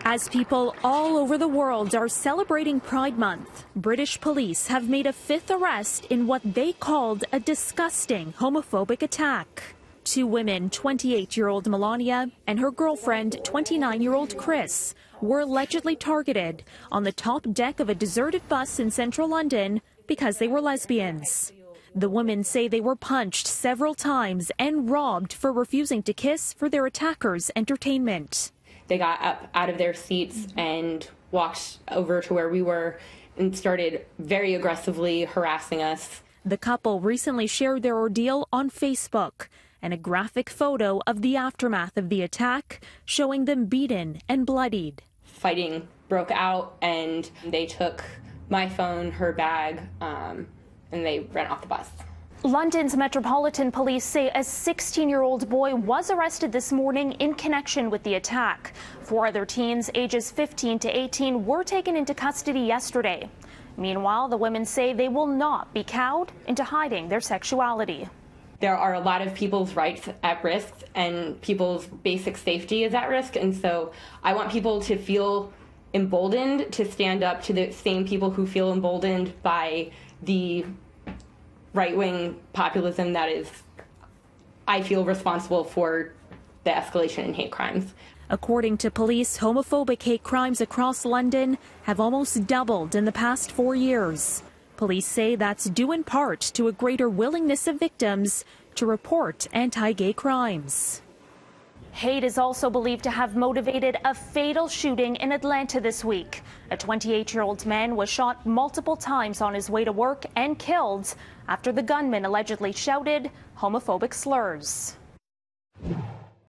As people all over the world are celebrating Pride Month, British police have made a fifth arrest in what they called a disgusting homophobic attack. Two women, 28-year-old Melania and her girlfriend, 29-year-old Chris, were allegedly targeted on the top deck of a deserted bus in central London because they were lesbians. The women say they were punched several times and robbed for refusing to kiss for their attackers' entertainment. They got up out of their seats and walked over to where we were and started very aggressively harassing us. The couple recently shared their ordeal on Facebook and a graphic photo of the aftermath of the attack showing them beaten and bloodied. Fighting broke out and they took my phone, her bag, and they ran off the bus. London's Metropolitan Police say a 16-year-old boy was arrested this morning in connection with the attack. Four other teens ages 15 to 18 were taken into custody yesterday. Meanwhile, the women say they will not be cowed into hiding their sexuality. There are a lot of people's rights at risk and people's basic safety is at risk, and so I want people to feel emboldened to stand up to the same people who feel emboldened by the right-wing populism that is, I feel, responsible for the escalation in hate crimes. According to police, homophobic hate crimes across London have almost doubled in the past 4 years. Police say that's due in part to a greater willingness of victims to report anti-gay crimes. Hate is also believed to have motivated a fatal shooting in Atlanta this week. A 28-year-old man was shot multiple times on his way to work and killed after the gunman allegedly shouted homophobic slurs.